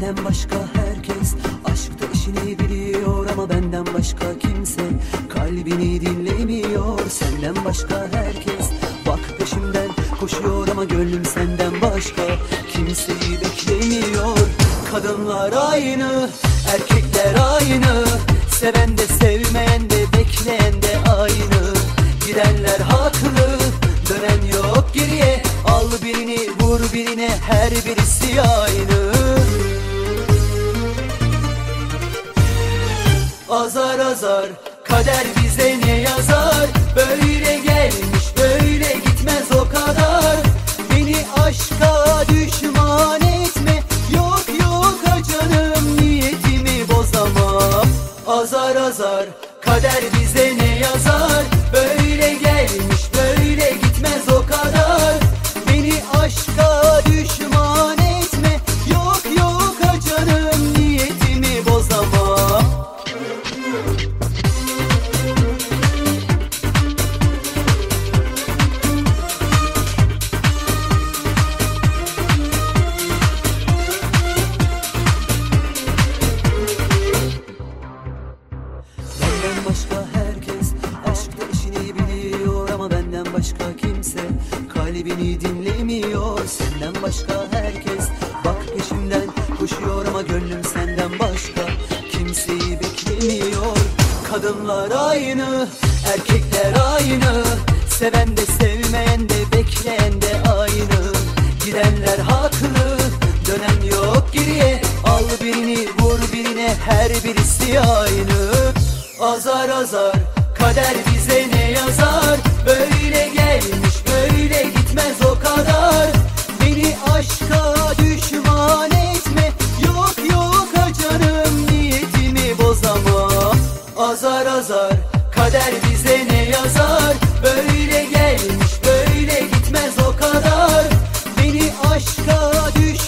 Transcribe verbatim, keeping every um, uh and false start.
Senden başka herkes aşkta işini biliyor, ama benden başka kimse kalbini dinlemiyor. Senden başka herkes bak peşimden koşuyor, ama gönlüm senden başka kimseyi beklemiyor. Kadınlar aynı, erkekler aynı, seven de sevmeyen de bekleyen de aynı. Gidenler haklı, dönen yok geriye. Al birini vur birine, her birisi aynı. Azar azar kader bize ne yazar? Böyle gelmiş böyle gitmez o kadar. Beni aşka düşman etme, yok yok ha canım, niyetimi bozamam. Azar azar kader bize ne yazar? Böyle gelmiş böyle gitmez o kadar. Beni aşka düşman etme, yok yok ha canım, niyetimi bozamam. Benden başka herkes aşkta işini biliyor, ama benden başka kimse kalbini dinlemiyor. Senden başka herkes bak peşimden koşuyor, ama gönlüm senden başka kimseyi beklemiyor. Kadınlar aynı, erkekler aynı, seven de sevmeyen de bekleyen de aynı. Gidenler haklı, dönen yok geriye. Al birini vur birine, her birisi aynı. Azar azar kader bize ne yazar? Böyle gelmiş böyle gitmez o kadar. Beni aşka düşman etme, yok yok ha canım, niyetimi bozamam. Azar azar kader bize ne yazar? Böyle gelmiş böyle gitmez o kadar. Beni aşka düş